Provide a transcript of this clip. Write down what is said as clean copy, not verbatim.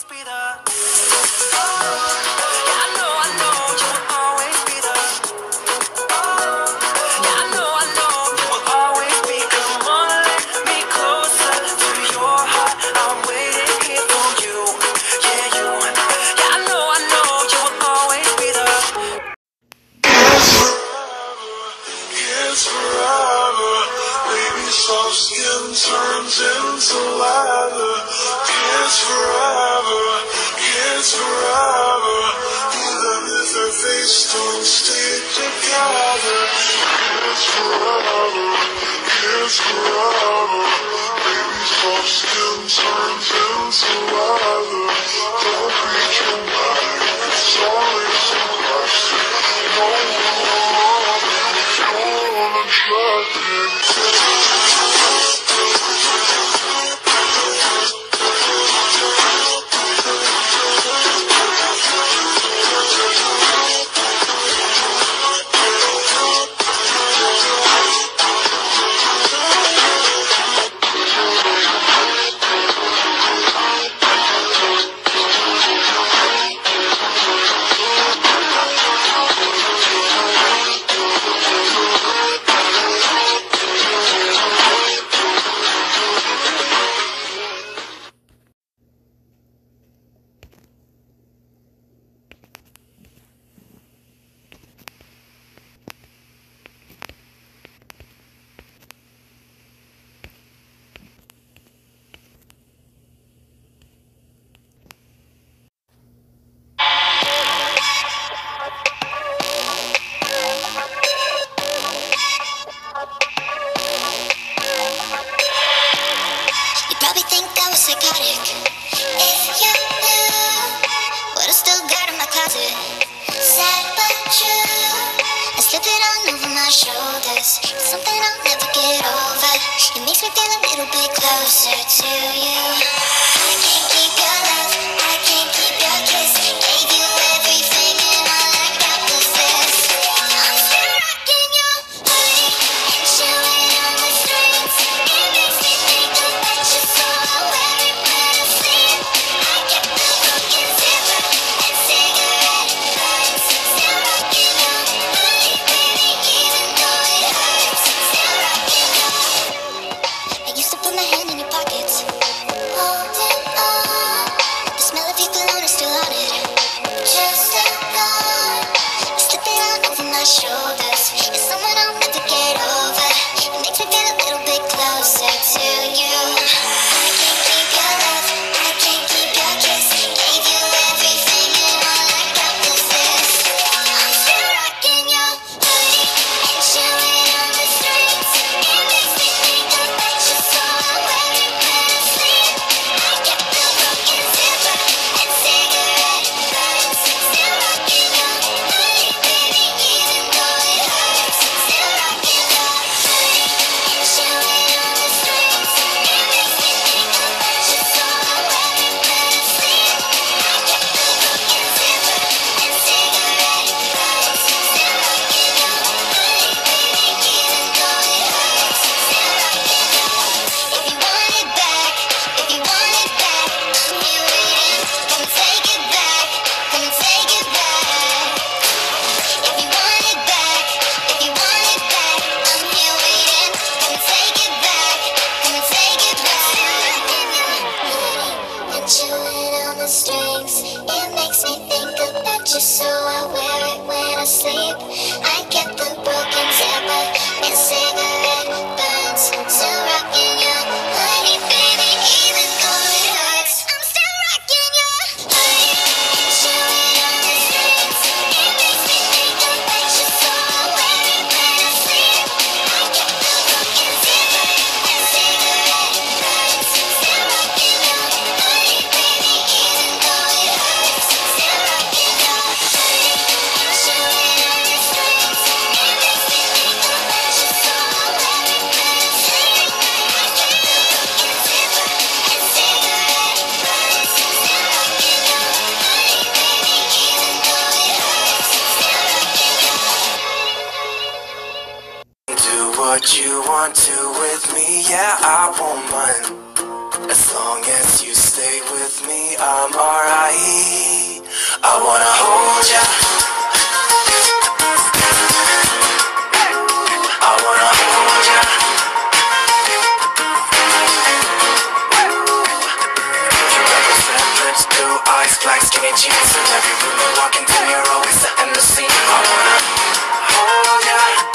be the. Yeah, I know you will always be the. Yeah, I know you will always be. Come on, let me closer to your heart. I'm waiting here for you. Yeah, you. Yeah, I know you will always be the. Kiss forever, baby, soft skin turns into leather. Kiss forever, even if our face don't stay together. Kiss forever, baby, soft skin turns into leather. Don't be dramatic, it's always so plastic. No psychotic. If you knew what I still got in my closet, sad but true, I slip it on over my shoulders. It's something I'll never get over. It makes me feel a little bit closer to you. I can't keep your love, I can't keep your kiss. Gave you everything and all I got was this. I'm still rocking your hoodie and chewing on the strings. It makes me think about you, so I wear it when I sleep. I get the broken zipper and cigarette burns. Still rocking your hoodie, baby, even though it hurts. Still rocking your. I used to put my hand in your pockets, holding on. The smell of your cologne is still on it. Just a thought, you slip it on over my shoulders. It's someone I'll never get over. It makes me feel a little bit closer to you. I can't keep your love, I can't keep your kiss. Gave you everything and all I got was this. I'm still rocking your hoodie and chewing on the strings. It makes me think about you, so I wear it when I sleep. I get the broken zipper and cigarette burns. Still rocking your hoodie, baby, even though it hurts. Still rocking your hoodie and chewing on the strings. It makes me think about you, so I wear it when I sleep. I get the broken zipper and cigarette burns. Still rocking your hoodie, baby, even though it hurts. Still rocking your. If you want it back, if you want it back, I'm here waiting. Come and take it back, come and take it back. If you want it back, if you want it back, I'm here waiting. Come and take it back, come and take it back. And chewing on the strings, it makes me think about you, so I wear it when I sleep. I get the broken zipper and cigarette burns. Still rocking your hoodie, baby, even though it hurts. I'm still rocking your hoodie and chewing on the strings. It makes me think about you, so I wear it when I sleep. I get the broken zipper and cigarette burns. Still rocking your hoodie, baby, even though it hurts. Still rocking your hoodie and chewing on the strings. It makes me think about you, so I wear it when I sleep. I get the broken zipper and cigarette burns. Still rocking your hoodie, baby, even though it hurts. Still rocking your. Do what you want to with me, yeah, I won't mind. As long as you stay with me, I'm alright. I wanna hold ya, I wanna hold ya. You represent lips, blue eyes, black skinny jeans. In every room you walk into, you're always setting the scene. I wanna hold ya.